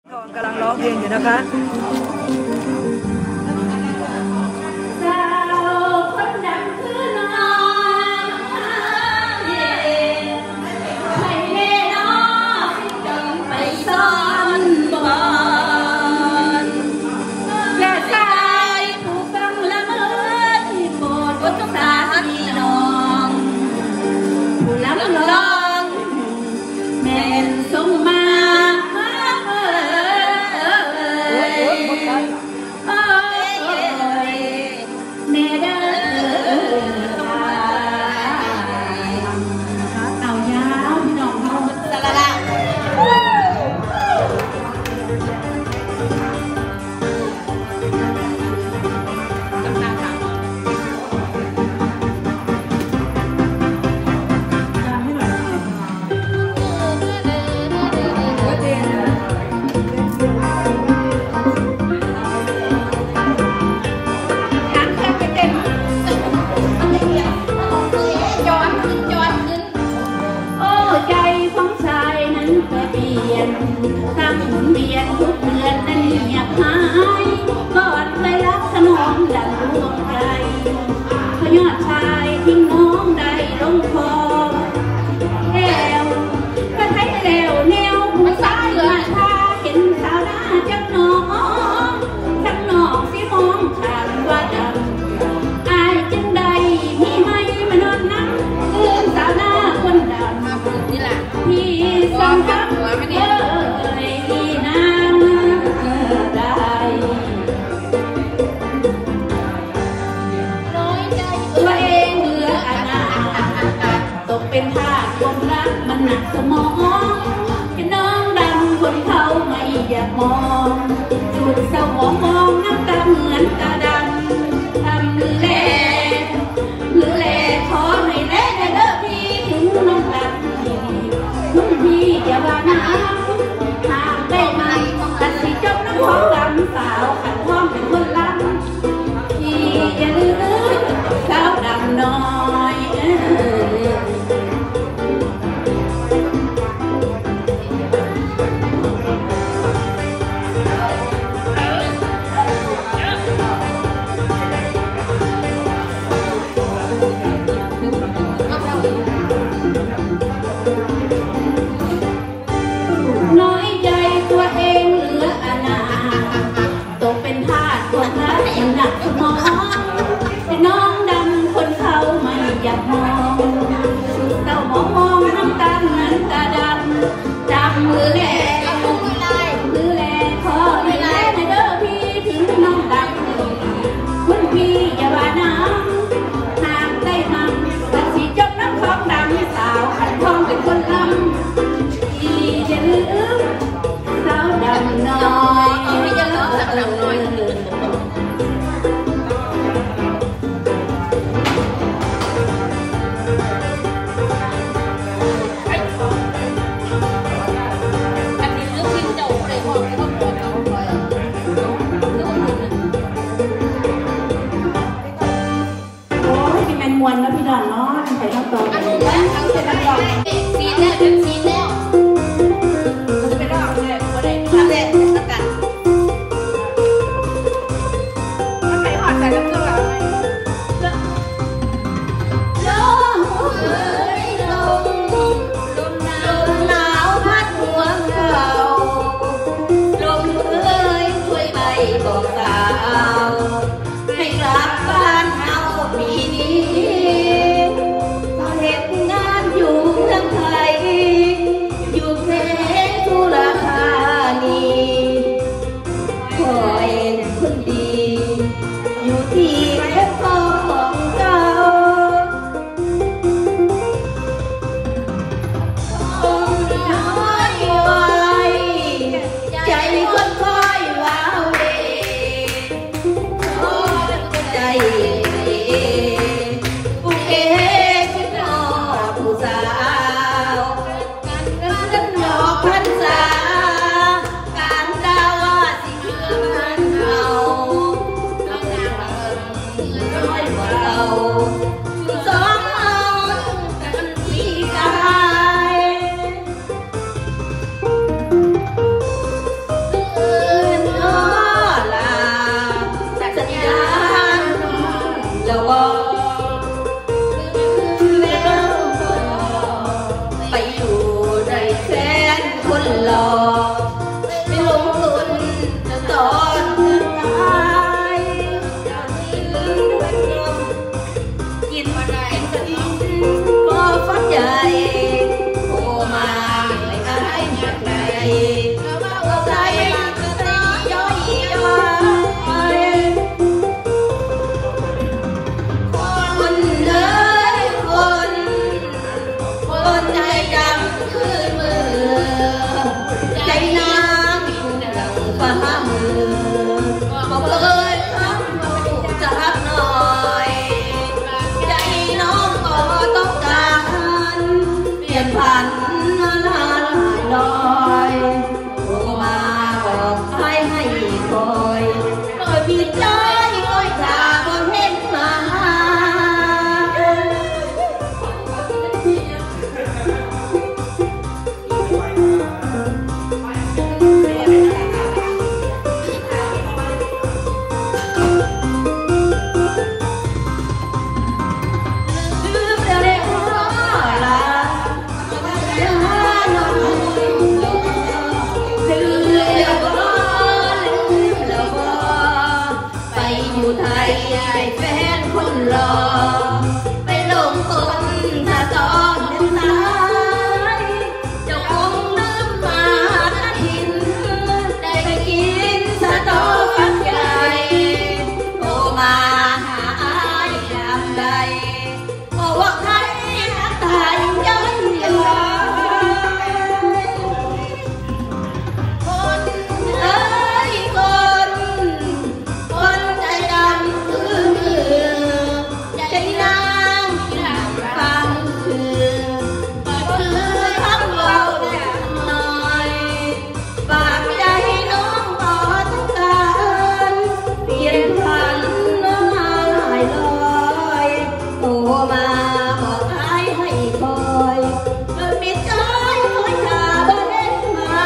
กำลังร้องเพลงอยู่นะคะตั้งหมุนเวียนทุกเดือนนั้นเงียบหายกอดเคยรักถนอมดังดวงใจพยอดชายทิ้งน้องได้ลงคอแล้วก็ไทยแล้วแนวหูซ้ายมาทาเห็นสาวหน้าจับน้องทั้งน้องสิมองข้างว่าดำอายจึงได้มีไม่มานอนนั่งลืมสาวหน้าคนดำมาพูดนี่แหละที่สองคำเป็นท่าความรักมันหนักสมองแค่น้องดำคนเขาไม่อยากมองจุดเศร้ามองน้ำตาเหมือนตาดำทำมือแลขอให้แลได้เลิกพี่ถึงน้องดำคุณพี่อย่าว่าน้ำหากได้ไหมตัดสิจบน้ำของดำสาวขันท้องเป็นคนลำพี่อย่าลืมสาวดำน้อยน้อยใจตัวเองเหลืออนาตกเป็นทาสความรักมันหนักสมองแต่น้องดำคนเขาไม่อยากมองเศร้ามองน้ำตาเหมือนตาดำมือแลขอให้แลในเด้อพี่ถึงน้องดำคุณพี่อย่าว่าน้ำหากได้นำตัดสิจบน้ำของดำสาวขันทองเป็นคนลำพี่จะลืมสาวดำน้อยพี่จะลืมสาวดำน้อยมวนแล้วพี่ดอนเนาะใส่น้ำตาลทั้งเสร็จแล้วก่อนซีแล้วมันจะไปรอบเลยพอได้ทำเลยแล้วกันมันไปหอดใส่น้ำตาลลมหนาวพัดหัวเราลมเอ้ยช่วยไปบอกสาวให้กลับบ้านเฮาปีนี้ดำคืนมือใจนางดังฟ้ามือบอกเลยคำว่าจะรักหน่อยใจน้องก็ต้องการเปลี่ยนผันลาลอยโทรมาบอกให้คอยโดยผิดใจคอยตาบ่เห็นมาแฟนคนรอไปลงคนถ้าตอนเดินสายเจ้าคงลืมมาทินได้ไปกินสะตอฟักใหญ่โทรมาหาอายยามใดบอกว่าใครรักตายยันอยู่คนเอ้ยคนใจดำใจนางฟังคือคำเราจะหน่อยฝากใจน้องต่อต้องการเปลี่ยนพันน้องหายลอยโทรมาบอกให้คอยเมื่อปิดใจคอยตาบ่เห็นมา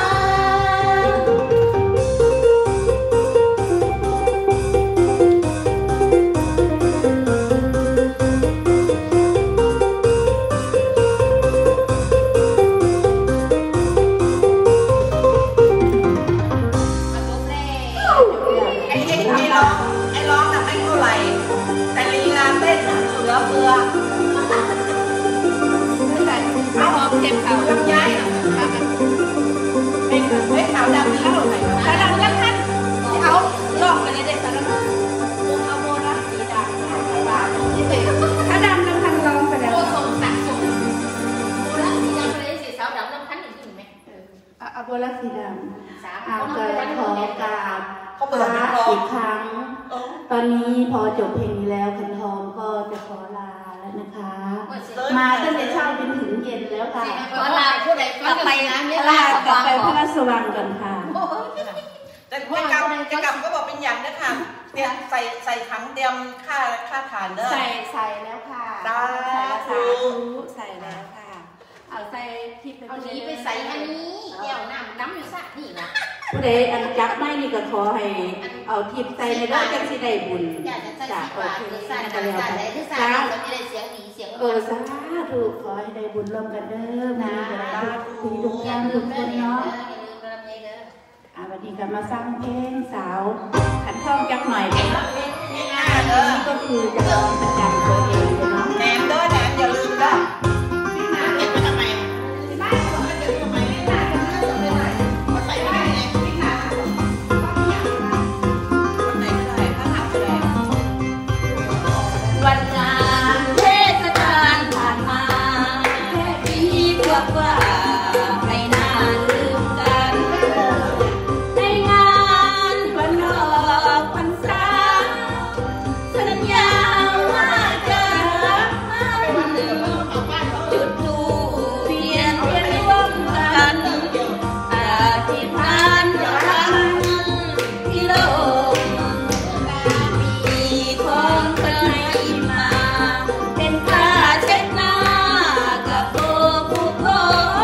ไอ้ร้องน่ะไม่เท่าไหร่แต่ลีลาเต้นน่ะเหลือเฟือเอาหอมเก็บขาวลำไยเป็นขาวดำนี่แล้วไหนขาวดำแล้วท่านเอาลอกไปเลยเด็กขาวดำเอาโบราณสีดำขาวดำน้ำพันร้องไปแล้วโบสงสักสงโบราณสีดำไปเลยสีขาวดำน้ำพันหนึ่งไหมเอาโบราณสีดำเอาเกิดขอกราบพระอีกครั้งตอนนี้พอจบเพลงนี้แล้วคันทองก็จะขอลาแล้วนะคะมาตั้งแต่เช้าจนถึงเย็นแล้วค่ะขอลาผู้ใดกลับไปนะไม่ลากลับไปพระราชวังก่อนค่ะจะกลับก็บอกเป็นอย่างนะคะเตรียมใส่ถังเตรียมค่าฐานเด้อใส่แล้วค่ะใส่แล้วค่ะเอาใส่ที่เป็นเอานี้ไปใส่อันนี้เดี๋ยวน้ำอยู่สักนี่นะผู้ใดอันจับไม่นี่ก็ขอให้เอาทิพย์ใส่ในรถจังสิได้บุญจากโอเคกันแล้วค่ะสาธุขอให้ได้บุญร่วมกันเด้อนะทุกท่านทุกคนเนาะวันนี้ก็มาสร้างเพลงสาวขันท่องจักหน่อยกันนี่ก็คือจะร้องประจำตัวเองเนาะแหนมเด้อแหนมอย่าลืมเด้อวันงานเทศกาลผ่านมาแค่ปีกว่าไม่นานลืมกันในงานวันออกพรรษาสัญญาว่าจะรักมันจุดธูปเทียนร่วมกันอธิษฐานรักที่โลกมีของใครมาเป็นผ้าเช็ดหน้ากับโบผู้คน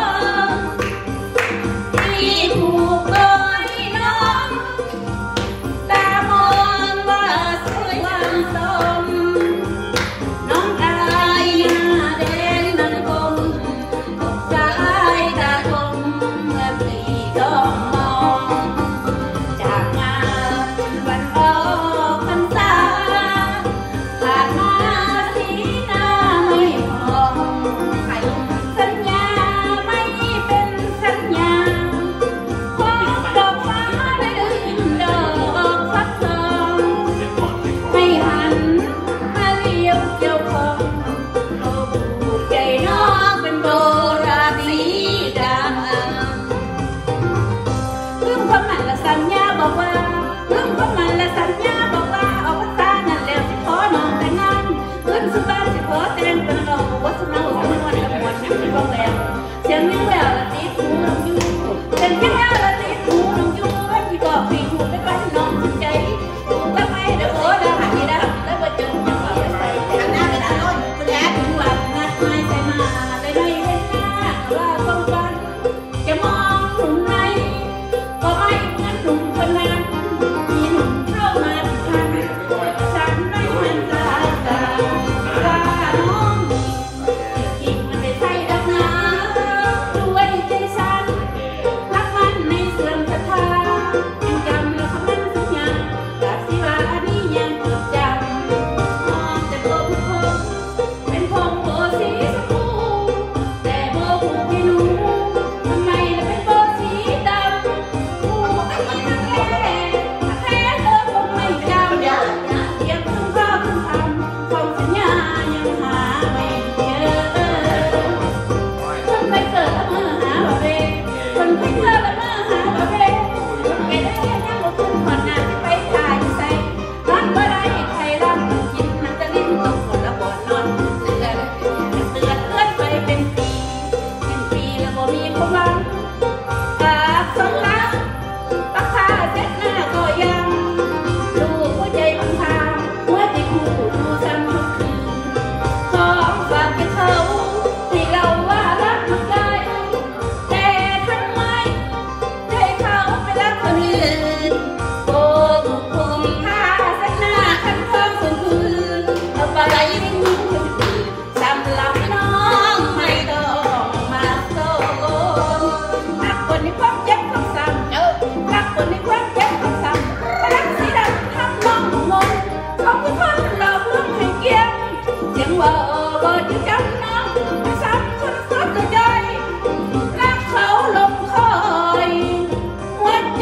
วเสียงยังแววละติดหูน้องอยู่เสียงยังแววละติดหูน้องอยู่พี่ก็พี่หูไปบ้านน้องใจถูกละไม่เด้อโอ้เด้อหันนี่นะแล้วบ่จนจังหวะไปใส่หันหน้าไปด้านโน้นคุณแอบถึงว่านัดไม่ใส่มาเลยไม่เห็นหน้าว่าต้องกันจะมองหนุ่มไหนก็ไม่เหมือนหนุ่มคนนั้นมีหนุ่มเข้ามาทันฉันไม่ทันตาว่าน้องอีกมันได้ใส่ดักหนาด้วยใจฉันรักมันในเสื่อมศรัทธายังจำแล้วคำนั้นสักอย่างจากสิว่าอันนี้ยังจำมองแต่โบผู้คงเป็นพงโบสีชมพูแต่โบผู้ไม่รู้ทำไมล่ะเป็นโบสีดำผู้ไม่มีทางแก้แท้เธอคงไม่จำเทียบถึงพ่อถึงทำของสัญญายังหาไม่เจอคนไม่เกิดละเมอหาบ่เวคนไม่เกิดละเมอหาบ่เวแกได้ยังบ่ขึ้นขอนหน้าที่ไปถ่ายใส่ร้านบ่ได้ใครรับกินมันจะลิ้นตกหมดละบ่นอนเตือนไปเป็นปีแล้วบ่มีความหวังกราบสนหลังปักผ้าเช็ดหน้าก็ยังลูกหัวใจพังพาหัวใจคู่ดูซ้ำทุกคืนของฝากให้เขาให้เราว่ารักมันได้แต่ทำไมให้เขาไปรักคนอื่นโกงคงผ้าเช็ดหน้าคันทองคนคืนเอาไปทิ้งคนอื่นสำหรับน้องไม่ต้องมาโซรักคนในความเจ็บความซ้ำรักคนในความเจ็บความซ้ำรักสีดำทำน้องมนเขาคือคนหลอกลวงให้เกียงเสียงว่าจะจำน้องไม่ซ้ำคนสดกระจายรักเขาลงคอยหัวใจ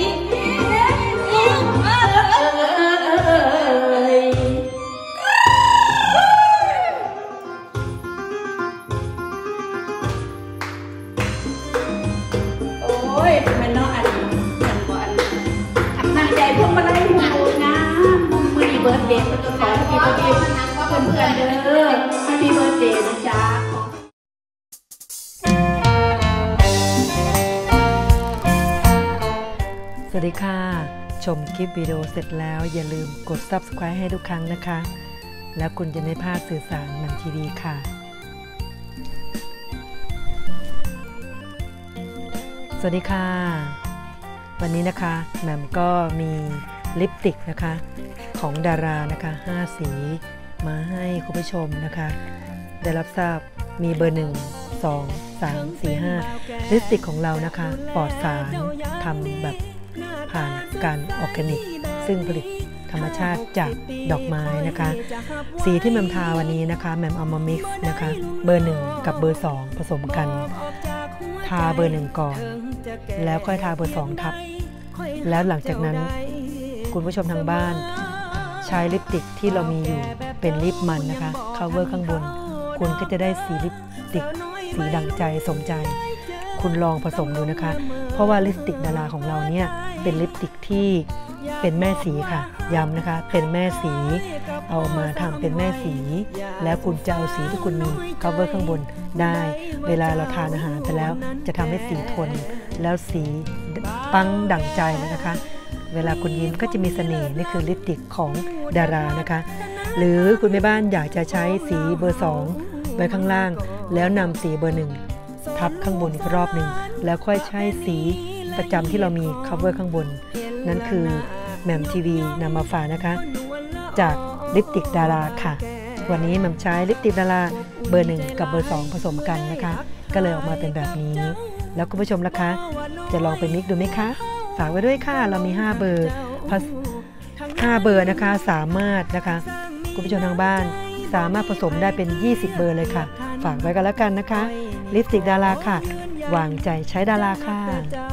โอ้ยมันน้องอันฉันบ่อันหน้าใจพวกมาไล่หูนะมือดีเบิร์ดเดย์มันก็ขอให้พี่เบิร์ดเดย์เพื่อนๆเด้อให้พี่เบิร์ดเดย์นะจ๊ะสวัสดีค่ะ ชมคลิปวิดีโอเสร็จแล้วอย่าลืมกด Subscribe ให้ทุกครั้งนะคะ แล้วคุณจะไม่พลาดสื่อสารมันทีวีค่ะ สวัสดีค่ะ วันนี้นะคะแหม่มก็มีลิปสติกนะคะของดารานะคะ5สีมาให้คุณผู้ชมนะคะได้รับทราบมีเบอร์1 2 3 4 5ลิปสติกของเรานะคะปลอดสารทำแบบผ่านการออร์แกนิกซึ่งผลิตธรรมชาติจากดอกไม้นะคะสีที่แหม่มทาวันนี้นะคะแหม่มเอามามิกซ์นะคะเบอร์1กับเบอร์2ผสมกันทาเบอร์1ก่อนแล้วค่อยทาเบอร์2ทับแล้วหลังจากนั้นคุณผู้ชมทางบ้านใช้ลิปสติกที่เรามีอยู่เป็นลิปมันนะคะ cover ข้างบนคุณก็จะได้สีลิปสติกสีดังใจสมใจคุณลองผสมดูนะคะเพราะว่าลิปสติกดาราของเราเนี่ยเป็นลิปสติกที่เป็นแม่สีค่ะย้ำนะคะเป็นแม่สีเอามาทำเป็นแม่สีแล้วคุณจะเอาสีที่คุณมี cover ข้างบนได้เวลาเราทานอาหารไปแล้วจะทำให้สีทนแล้วสีปังดั่งใจนะคะเวลาคุณยิ้มก็จะมีเสน่ห์นี่คือลิปสติกของดารานะคะหรือคุณแม่บ้านอยากจะใช้สีเบอร์2ไว้ข้างล่างแล้วนำสีเบอร์1ทับข้างบนอีกรอบหนึ่งแล้วค่อยใช้สีประจำที่เรามี cover ข้างบนนั่นคือแหม่มทีวีนำมาฝากนะคะจากลิปสติกดาราค่ะวันนี้แหม่มใช้ลิปสติกดาราเบอร์1กับเบอร์2ผสมกันนะคะก็เลยออกมาเป็นแบบนี้แล้วคุณผู้ชมล่ะคะจะลองไปมิกซ์ดูไหมคะฝากไว้ด้วยค่ะเรามี5เบอร์5เบอร์นะคะสามารถนะคะคุณผู้ชมทางบ้านสามารถผสมได้เป็น20เบอร์เลยค่ะฝากไว้กันแล้วกันนะคะลิปสติกดาราค่ะวางใจใช้ดาราค่ะ